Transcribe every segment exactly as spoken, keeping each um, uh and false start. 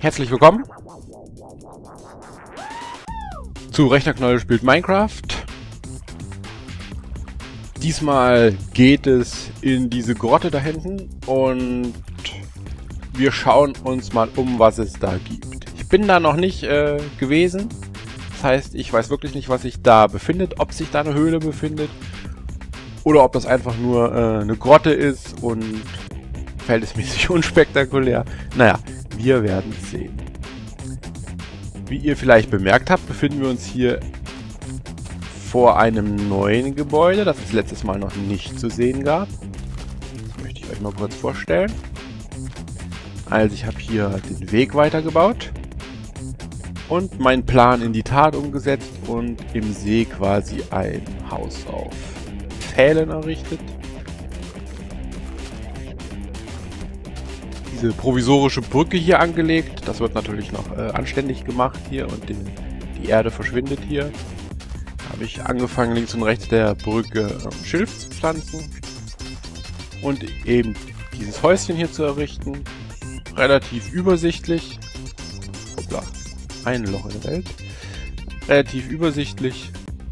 Herzlich willkommen zu Rechnerknoll spielt Minecraft. Diesmal geht es in diese Grotte da hinten und wir schauen uns mal um, was es da gibt. Ich bin da noch nicht äh, gewesen. Das heißt, ich weiß wirklich nicht, was sich da befindet, ob sich da eine Höhle befindet oder ob das einfach nur äh, eine Grotte ist und verhältnismäßig unspektakulär. Naja, wir werden es sehen. Wie ihr vielleicht bemerkt habt, befinden wir uns hier vor einem neuen Gebäude, das es letztes Mal noch nicht zu sehen gab. Das möchte ich euch mal kurz vorstellen. Also ich habe hier den Weg weitergebaut und meinen Plan in die Tat umgesetzt und im See quasi ein Haus auf Pfählen errichtet. Diese provisorische Brücke hier angelegt. Das wird natürlich noch äh, anständig gemacht hier und den, die Erde verschwindet hier. Da habe ich angefangen, links und rechts der Brücke äh, Schilf zu pflanzen und eben dieses Häuschen hier zu errichten. Relativ übersichtlich. Hoppla, ein Loch in der Welt. Relativ übersichtlich.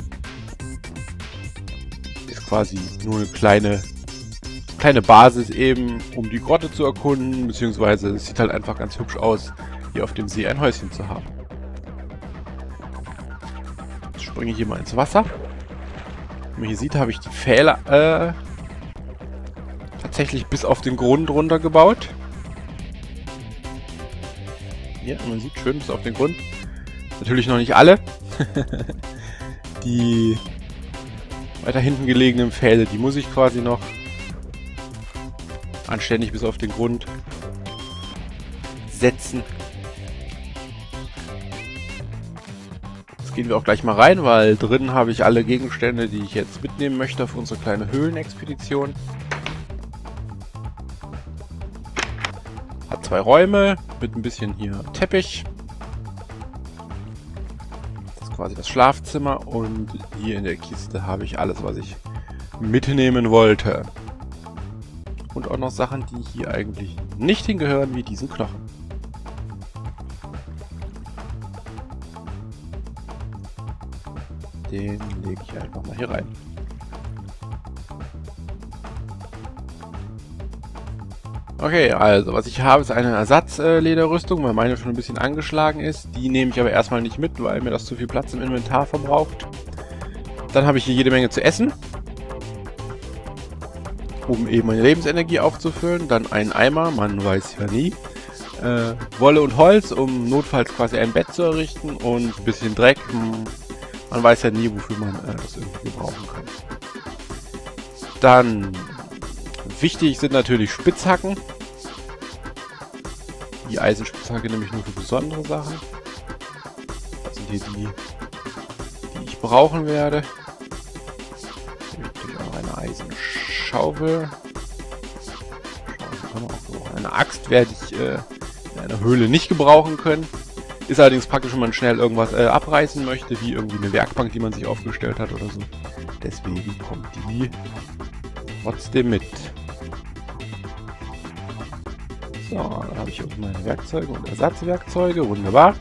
Ist quasi nur eine kleine kleine Basis eben, um die Grotte zu erkunden, beziehungsweise es sieht halt einfach ganz hübsch aus, hier auf dem See ein Häuschen zu haben. Jetzt springe ich hier mal ins Wasser. Wie man hier sieht, habe ich die Pfähle äh, tatsächlich bis auf den Grund runtergebaut. Ja, man sieht schön bis auf den Grund. Natürlich noch nicht alle. Die weiter hinten gelegenen Pfähle, die muss ich quasi noch anständig bis auf den Grund setzen. Jetzt gehen wir auch gleich mal rein, weil drin habe ich alle Gegenstände, die ich jetzt mitnehmen möchte auf unsere kleine Höhlenexpedition. Hat zwei Räume mit ein bisschen hier Teppich. Das ist quasi das Schlafzimmer und hier in der Kiste habe ich alles, was ich mitnehmen wollte. Und auch noch Sachen, die hier eigentlich nicht hingehören, wie diesen Knochen. Den lege ich einfach mal hier rein. Okay, also was ich habe, ist eine Ersatzlederrüstung, weil meine schon ein bisschen angeschlagen ist. Die nehme ich aber erstmal nicht mit, weil mir das zu viel Platz im Inventar verbraucht. Dann habe ich hier jede Menge zu essen, um eben meine Lebensenergie aufzufüllen. Dann einen Eimer, man weiß ja nie. Äh, Wolle und Holz, um notfalls quasi ein Bett zu errichten. Und ein bisschen Dreck. Man weiß ja nie, wofür man äh, das irgendwie gebrauchen kann. Dann wichtig sind natürlich Spitzhacken. Die Eisenspitzhacke nämlich nur für besondere Sachen. Das sind hier die, die ich brauchen werde. Hier habe ich natürlich auch eine Eisenschaufel. Schaufel kann man auch gebrauchen. Eine Axt werde ich äh, in einer Höhle nicht gebrauchen können. Ist allerdings praktisch, wenn man schnell irgendwas äh, abreißen möchte, wie irgendwie eine Werkbank, die man sich aufgestellt hat oder so. Deswegen kommt die trotzdem mit. So, dann habe ich auch meine Werkzeuge und Ersatzwerkzeuge. Wunderbar.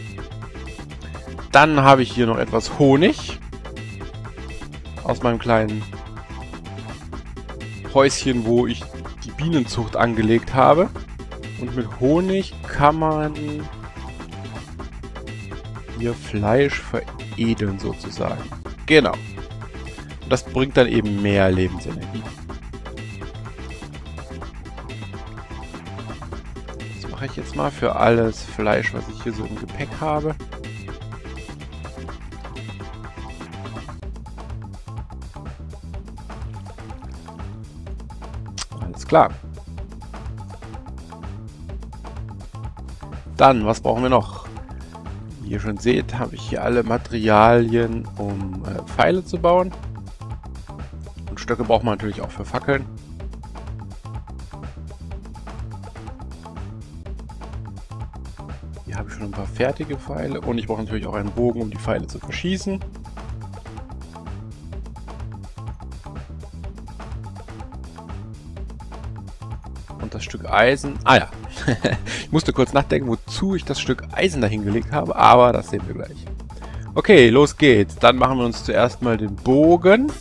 Dann habe ich hier noch etwas Honig aus meinem kleinen Häuschen, wo ich die Bienenzucht angelegt habe. Und mit Honig kann man hier Fleisch veredeln sozusagen. Genau. Und das bringt dann eben mehr Lebensenergie. Das mache ich jetzt mal für alles Fleisch, was ich hier so im Gepäck habe. Klar. Dann, was brauchen wir noch? Wie ihr schon seht, habe ich hier alle Materialien, um äh, Pfeile zu bauen. Und Stöcke braucht man natürlich auch für Fackeln. Hier habe ich schon ein paar fertige Pfeile und ich brauche natürlich auch einen Bogen, um die Pfeile zu verschießen. Und das Stück Eisen... Ah ja, ich musste kurz nachdenken, wozu ich das Stück Eisen dahin gelegt habe, aber das sehen wir gleich. Okay, los geht's. Dann machen wir uns zuerst mal den Bogen.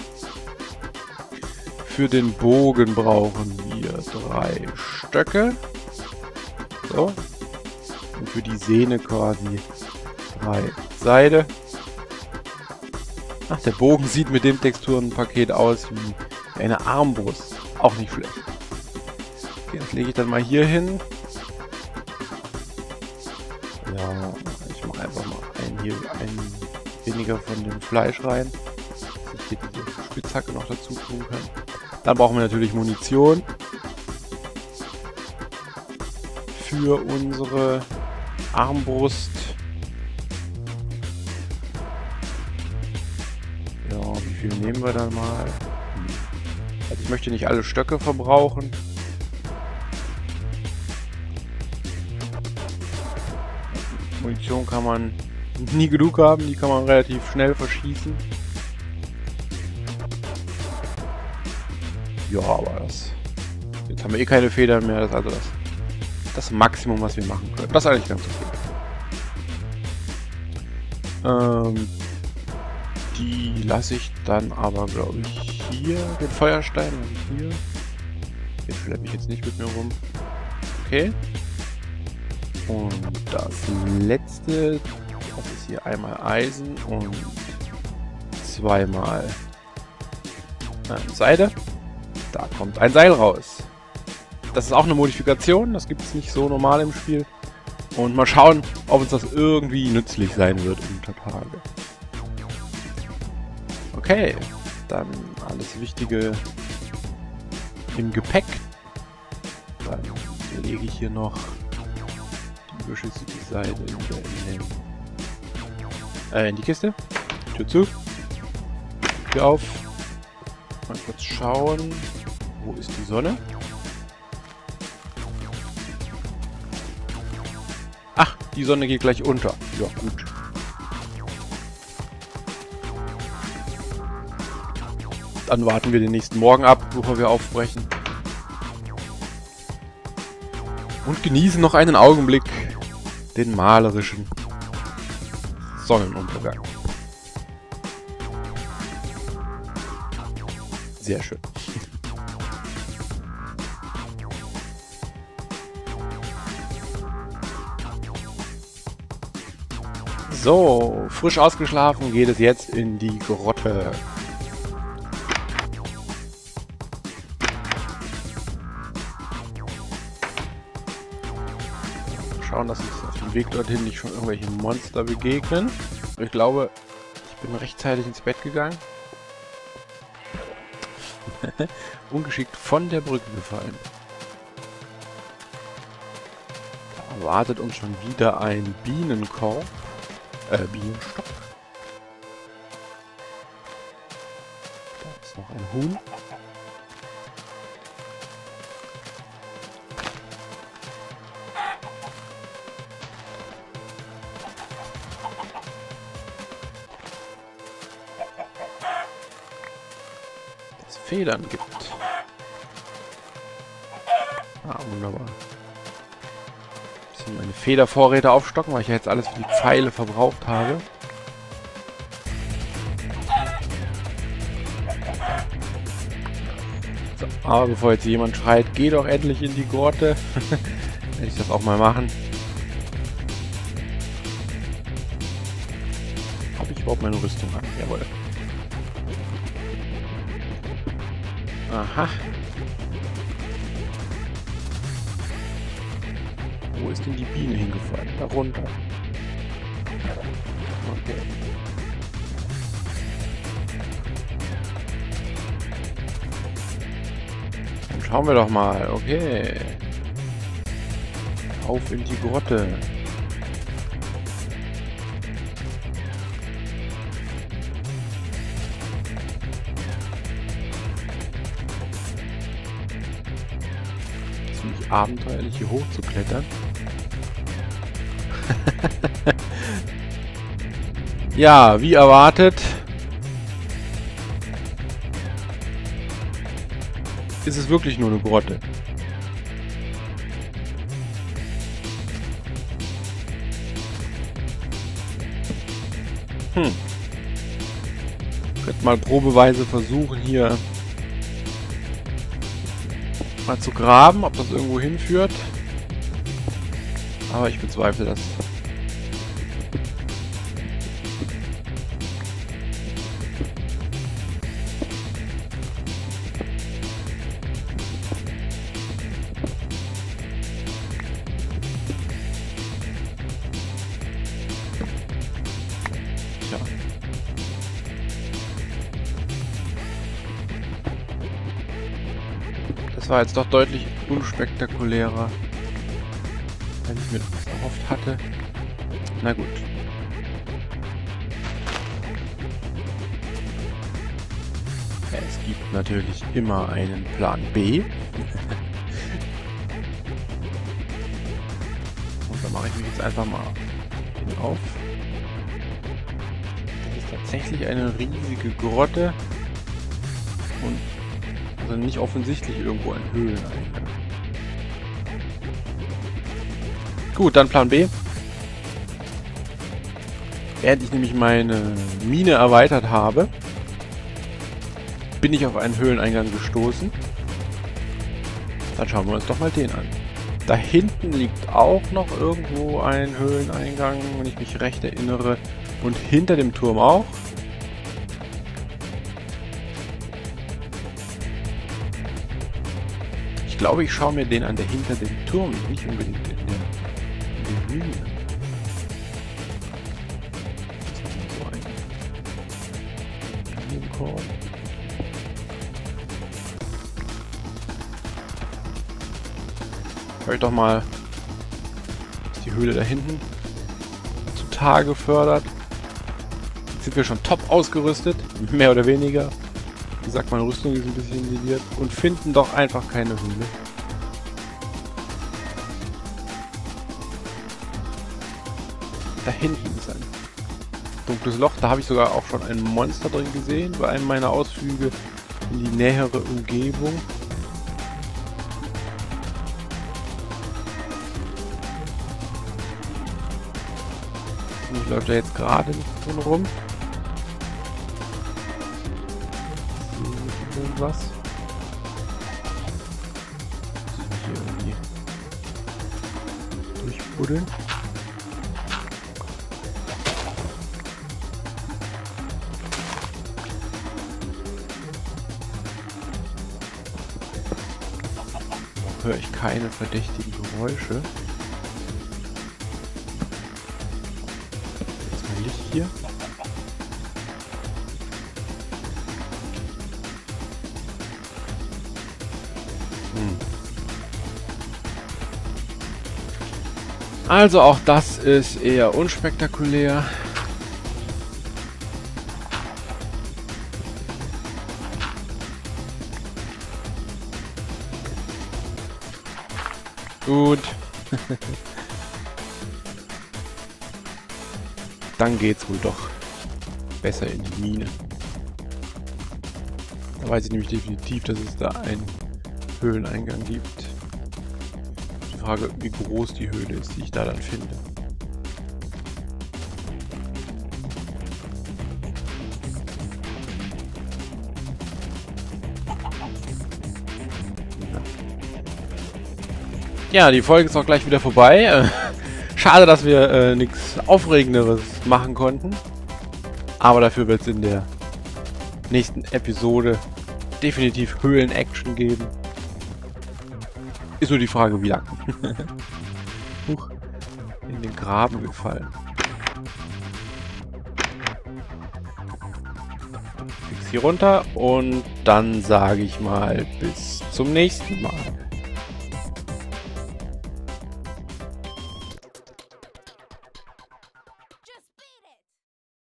Für den Bogen brauchen wir drei Stöcke. So. Und für die Sehne quasi drei Seide. Ach, der Bogen sieht mit dem Texturenpaket aus wie eine Armbrust. Auch nicht schlecht. Okay, das lege ich dann mal hier hin. Ja, ich mache einfach mal einen hier, einen weniger von dem Fleisch rein, dass ich hier diese Spitzhacke noch dazu tun kann. Dann brauchen wir natürlich Munition für unsere Armbrust. Ja, wie viel nehmen wir dann mal? Also ich möchte nicht alle Stöcke verbrauchen. Munition kann man nie genug haben, die kann man relativ schnell verschießen. Ja, aber das... Jetzt haben wir eh keine Federn mehr, das ist also das, das Maximum, was wir machen können. Das ist eigentlich ganz okay. Ähm, die lasse ich dann aber, glaube ich, hier, den Feuerstein, und hier. Den schleppe ich jetzt nicht mit mir rum. Okay. Und das letzte, das ist hier einmal Eisen und zweimal äh, Seide. Da kommt ein Seil raus. Das ist auch eine Modifikation, das gibt es nicht so normal im Spiel. Und mal schauen, ob uns das irgendwie nützlich sein wird unter Tage. Okay, dann alles Wichtige im Gepäck. Dann lege ich hier noch die überschüssige Seide in, den, äh, in die Kiste. Tür zu. Tür auf. Mal kurz schauen. Wo ist die Sonne? Ach, die Sonne geht gleich unter. Ja, gut. Dann warten wir den nächsten Morgen ab, bevor wir aufbrechen. Und genießen noch einen Augenblick den malerischen Sonnenuntergang. Sehr schön. So, frisch ausgeschlafen geht es jetzt in die Grotte. Schauen, dass uns auf dem Weg dorthin nicht schon irgendwelche Monster begegnen. Ich glaube, ich bin rechtzeitig ins Bett gegangen. Ungeschickt von der Brücke gefallen. Da erwartet uns schon wieder ein Bienenkorb. Äh, Bienenstock. Da ist noch ein Huhn. Das Federn gibt. Ah, wunderbar. Bisschen meine Federvorräte aufstocken, weil ich ja jetzt alles für die Pfeile verbraucht habe. So, aber bevor jetzt jemand schreit, geh doch endlich in die Grotte, werde ich das auch mal machen. Habe ich überhaupt meine Rüstung an? Jawohl. Aha. Wo ist denn die Biene hingefallen? Da runter. Okay. Dann schauen wir doch mal. Okay. Auf in die Grotte. Ziemlich abenteuerlich hier hoch zu klettern. Ja, wie erwartet ist es wirklich nur eine Grotte. Hm. Ich könnte mal probeweise versuchen, hier mal zu graben, ob das irgendwo hinführt. Aber ich bezweifle das. Tja. Das war jetzt doch deutlich unspektakulärer, als ich mir das erhofft hatte. Na gut. Es gibt natürlich immer einen Plan B. Und da mache ich mich jetzt einfach mal hinauf. Das ist tatsächlich eine riesige Grotte. Und also nicht offensichtlich irgendwo ein Höhleneingang. Gut, dann Plan B. Während ich nämlich meine Mine erweitert habe, bin ich auf einen Höhleneingang gestoßen. Dann schauen wir uns doch mal den an. Da hinten liegt auch noch irgendwo ein Höhleneingang, wenn ich mich recht erinnere. Und hinter dem Turm auch. Ich glaube, ich schaue mir den an, der hinter dem Turm, nicht unbedingt in der, in der Mine. Das ist so ein Linienkorb. Hör ich doch mal, dass die Höhle da hinten zutage fördert. Jetzt sind wir schon top ausgerüstet, mehr oder weniger. Wie gesagt, meine Rüstung ist ein bisschen lediert und finden doch einfach keine Höhle. Da hinten ist ein dunkles Loch. Da habe ich sogar auch schon ein Monster drin gesehen bei einem meiner Ausflüge in die nähere Umgebung. Und ich läuft da jetzt gerade nicht drin rum. Was? Muss ich hier irgendwie durchbuddeln? Noch höre ich keine verdächtigen Geräusche. Jetzt mal Licht hier. Also auch das ist eher unspektakulär. Gut. Dann geht's wohl doch besser in die Mine. Da weiß ich nämlich definitiv, dass es da einen Höhleneingang gibt. Die Frage, wie groß die Höhle ist, die ich da dann finde. Ja, die Folge ist auch gleich wieder vorbei. Äh, schade, dass wir äh, nichts Aufregenderes machen konnten. Aber dafür wird es in der nächsten Episode definitiv Höhlen-Action geben. Ist nur die Frage, wie lang. Huch, in den Graben gefallen. Fix hier runter und dann sage ich mal bis zum nächsten Mal.